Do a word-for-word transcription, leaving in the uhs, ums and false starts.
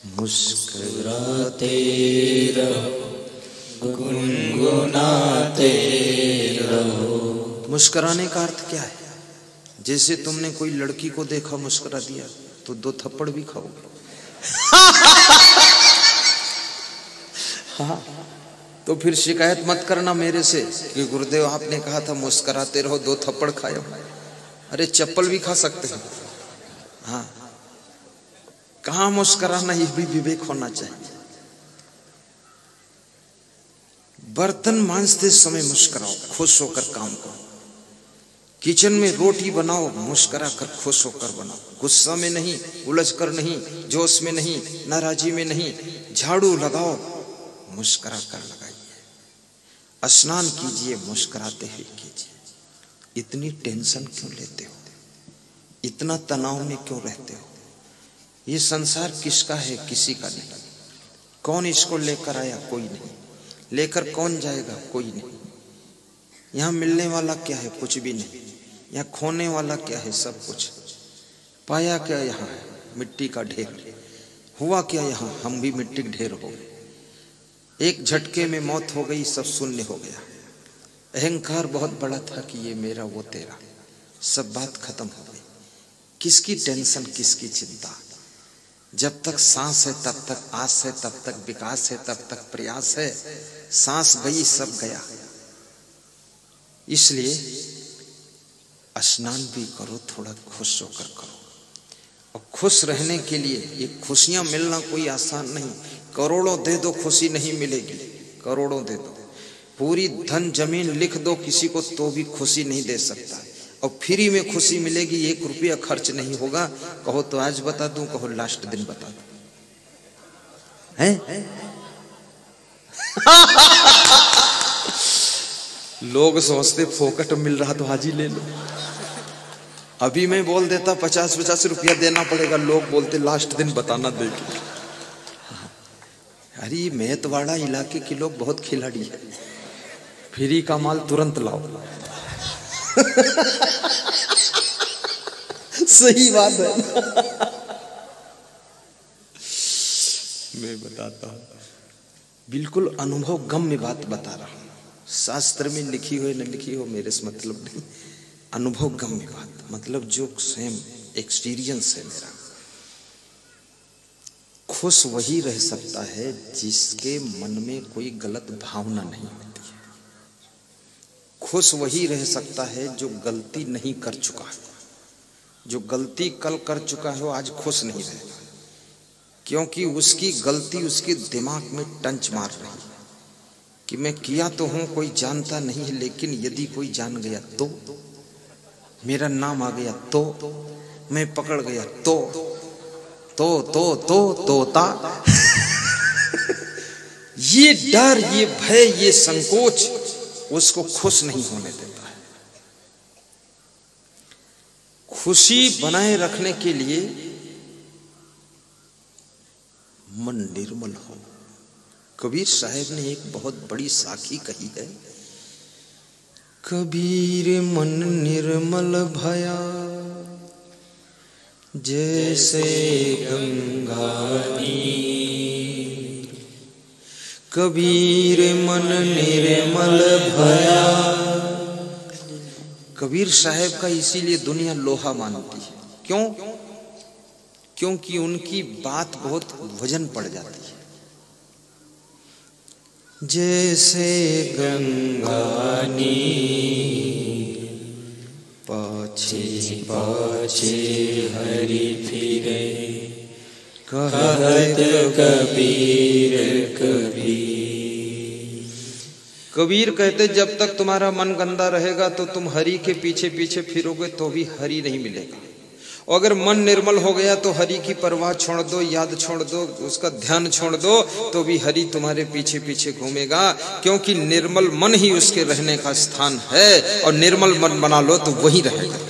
मुस्कुराते रहो, गुनगुनाते रहो। मुस्कुराने का अर्थ क्या है? जैसे तुमने कोई लड़की को देखा मुस्कुरा दिया तो दो थप्पड़ भी खाओगे। हाँ, तो फिर शिकायत मत करना मेरे से कि गुरुदेव आपने कहा था मुस्कुराते रहो, दो थप्पड़ खाओ। अरे चप्पल भी खा सकते हैं। हाँ, कहाँ मुस्कुराना, ये भी विवेक होना चाहिए। बर्तन मांजते समय मुस्कुराओ, खुश होकर काम करो। किचन में रोटी बनाओ, मुस्कुरा कर खुश होकर बनाओ। गुस्सा में नहीं, उलझ कर नहीं, जोश में नहीं, नाराजी में नहीं। झाड़ू लगाओ, मुस्कुरा कर लगाइए। स्नान कीजिए, मुस्कुराते हुए कीजिए। इतनी टेंशन क्यों लेते हो? इतना तनाव में क्यों रहते हो? ये संसार किसका है? किसी का नहीं। कौन इसको लेकर आया? कोई नहीं। लेकर कौन जाएगा? कोई नहीं। यहाँ मिलने वाला क्या है? कुछ भी नहीं। यहाँ खोने वाला क्या है? सब कुछ। पाया क्या यहाँ है? मिट्टी का ढेर। हुआ क्या यहाँ? हम भी मिट्टी के ढेर हो गए। एक झटके में मौत हो गई, सब शून्य हो गया। अहंकार बहुत बड़ा था कि ये मेरा वो तेरा, सब बात खत्म हो गई। किसकी टेंशन, किसकी चिंता? जब तक सांस है तब तक आस है, तब तक विकास है, तब तक प्रयास है। सांस गई, सब गया। इसलिए स्नान भी करो, थोड़ा खुश होकर करो। और खुश रहने के लिए ये खुशियां मिलना कोई आसान नहीं। करोड़ों दे दो, खुशी नहीं मिलेगी। करोड़ों दे दो, पूरी धन जमीन लिख दो किसी को तो भी खुशी नहीं दे सकता। और फ्री में खुशी मिलेगी, एक रुपया खर्च नहीं होगा। कहो तो आज बता दूं, कहो लास्ट दिन बता दूं। हैं? लोग सोचते फोकट मिल रहा तो आज ही ले लो। अभी मैं बोल देता पचास पचास रुपया देना पड़ेगा, लोग बोलते लास्ट दिन बताना देगी। अरे मेहतवाड़ा इलाके के लोग बहुत खिलाड़ी है। फ्री का माल तुरंत लाओ। सही बात है। मैं बताता हूं, बिल्कुल अनुभव गम्य बात बता रहा हूं। शास्त्र में लिखी हो न लिखी हो मेरे से मतलब नहीं। अनुभव गम्य बात मतलब जो स्वयं एक्सपीरियंस है मेरा। खुश वही रह सकता है जिसके मन में कोई गलत भावना नहीं होती है। खुश वही रह सकता है जो गलती नहीं कर चुका है। जो गलती कल कर चुका है वो आज खुश नहीं रहेगा, क्योंकि उसकी गलती उसके दिमाग में टंच मार रही है कि मैं किया तो हूं, कोई जानता नहीं है, लेकिन यदि कोई जान गया तो, मेरा नाम आ गया तो, मैं पकड़ गया तो तो तो तो तोता। ये डर, ये भय, ये संकोच उसको खुश नहीं होने देता है। खुशी बनाए रखने के लिए मन निर्मल हो। कबीर साहब ने एक बहुत बड़ी साखी कही है। कबीर मन निर्मल भया जैसे गंगा नीर। कबीर मन निर्मल भया। कबीर साहब का इसीलिए दुनिया लोहा मानती है। क्यों? क्योंकि उनकी बात बहुत वजन पड़ जाती है। जैसे गंगा नीर पाछे पाछे हरि फिरे, कहत कबीर कबीर। कबीर कहते जब तक तुम्हारा मन गंदा रहेगा तो तुम हरि के पीछे पीछे फिरोगे तो भी हरि नहीं मिलेगा। और अगर मन निर्मल हो गया तो हरि की परवाह छोड़ दो, याद छोड़ दो, उसका ध्यान छोड़ दो, तो भी हरि तुम्हारे पीछे पीछे घूमेगा। क्योंकि निर्मल मन ही उसके रहने का स्थान है, और निर्मल मन बना लो तो वही रहेगा।